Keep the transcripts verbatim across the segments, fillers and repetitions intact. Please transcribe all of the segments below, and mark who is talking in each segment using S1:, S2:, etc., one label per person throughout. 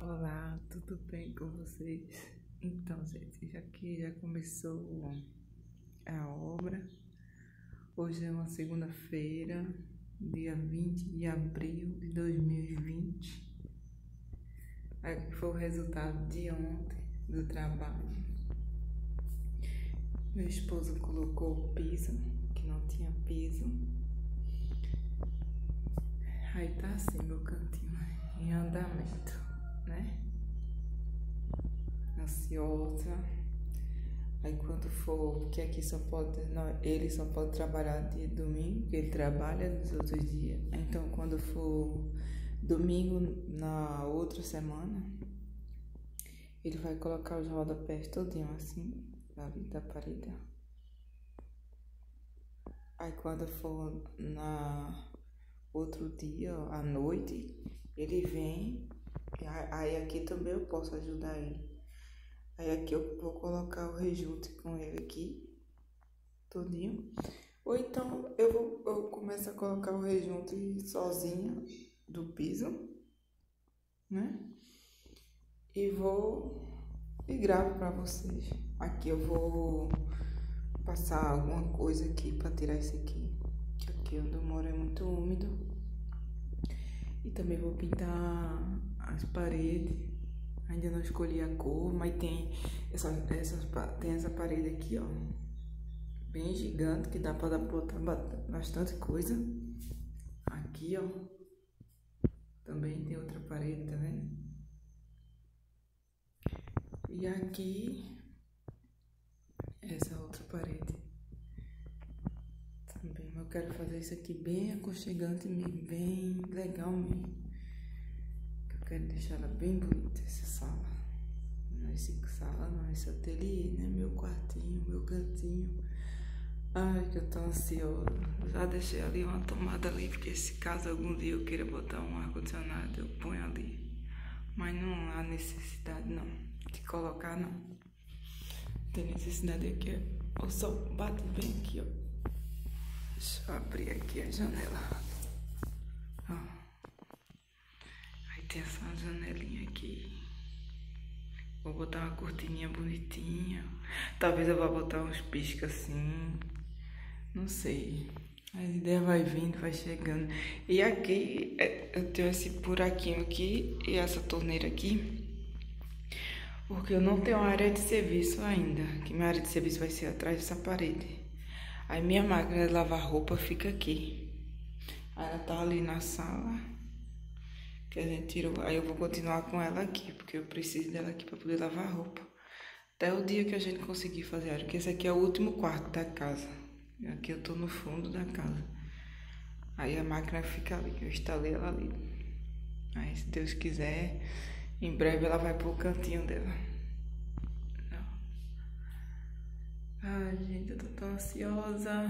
S1: Olá, tudo bem com vocês? Então, gente, já que já começou a obra, hoje é uma segunda-feira, dia vinte de abril de dois mil e vinte. Aqui foi o resultado de ontem do trabalho. Meu esposo colocou o piso, que não tinha piso. Aí tá assim meu cantinho, em andamento, né? Ansiosa. Aí quando for, porque aqui só pode, não, ele só pode trabalhar de domingo, porque ele trabalha nos outros dias. Então quando for domingo na outra semana, ele vai colocar os rodapés todinho assim, ali da parede. Aí quando for na outro dia, à noite, ele vem, aí aqui também eu posso ajudar ele. Aí aqui eu vou colocar o rejunte com ele aqui, todinho. Ou então eu vou eu começo a colocar o rejunte sozinha do piso, né? E vou e gravo pra vocês. Aqui eu vou passar alguma coisa aqui pra tirar isso aqui, que aqui onde eu moro é muito úmido. E também vou pintar as paredes. Ainda não escolhi a cor, mas tem essa, essa, tem essa parede aqui, ó, bem gigante, que dá pra botar bastante coisa. Aqui, ó, também tem outra parede, tá vendo? E aqui, essa outra parede. Também, eu quero fazer isso aqui bem aconchegante mesmo, bem legal mesmo. Quero deixar ela bem bonita, essa sala. Não é esse sala, não, esse ateliê, né? Meu quartinho, meu cantinho. Ai, que eu tô ansiosa. Já deixei ali uma tomada ali, porque se caso algum dia eu queira botar um ar-condicionado, eu ponho ali. Mas não há necessidade, não, de colocar, não. Tem necessidade aqui, ó. O sol bate bem aqui, ó. Deixa eu abrir aqui a janela. Ó. Tem essa janelinha aqui. Vou botar uma cortininha bonitinha. Talvez eu vá botar uns piscas assim. Não sei. As ideias vai vindo, vai chegando. E aqui, eu tenho esse buraquinho aqui e essa torneira aqui. Porque eu não tenho área de serviço ainda. Que minha área de serviço vai ser atrás dessa parede. Aí minha máquina de lavar roupa fica aqui. Aí ela tá ali na sala. Que a gente tirou, aí eu vou continuar com ela aqui, porque eu preciso dela aqui para poder lavar roupa. Até o dia que a gente conseguir fazer a área, porque esse aqui é o último quarto da casa. Aqui eu tô no fundo da casa. Aí a máquina fica ali, eu instalei ela ali. Aí se Deus quiser, em breve ela vai pro cantinho dela. Ai, gente, eu tô tão ansiosa.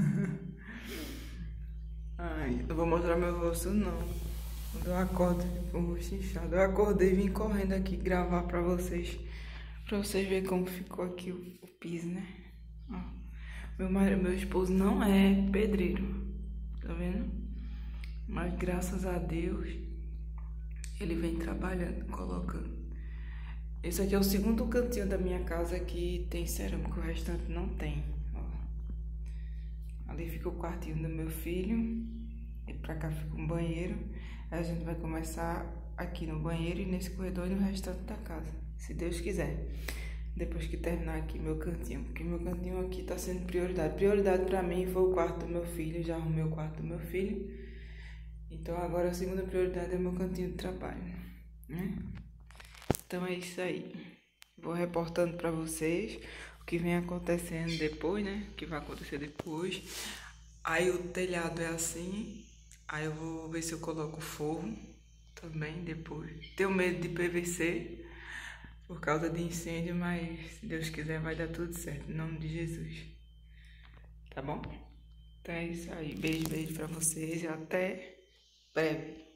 S1: Ai, eu vou mostrar meu rosto não. Quando eu acordo, fico com o rosto inchado. Eu acordei e vim correndo aqui gravar pra vocês. Pra vocês verem como ficou aqui o, o piso, né? Ó. Meu marido, meu esposo não é pedreiro. Tá vendo? Mas graças a Deus, ele vem trabalhando, colocando. Esse aqui é o segundo cantinho da minha casa que tem cerâmica. O restante não tem. Ó. Ali fica o quartinho do meu filho. E pra cá fica um banheiro. Aí a gente vai começar aqui no banheiro e nesse corredor e no restante da casa, se Deus quiser. Depois que terminar aqui meu cantinho, porque meu cantinho aqui tá sendo prioridade. Prioridade pra mim foi o quarto do meu filho, já arrumei o quarto do meu filho. Então agora a segunda prioridade é o meu cantinho de trabalho, né? Então é isso aí. Vou reportando pra vocês o que vem acontecendo depois, né? O que vai acontecer depois. Aí o telhado é assim. Aí eu vou ver se eu coloco forro também depois. Tenho medo de P V C por causa de incêndio, mas se Deus quiser vai dar tudo certo, em nome de Jesus. Tá bom? Então é isso aí. Beijo, beijo pra vocês e até breve.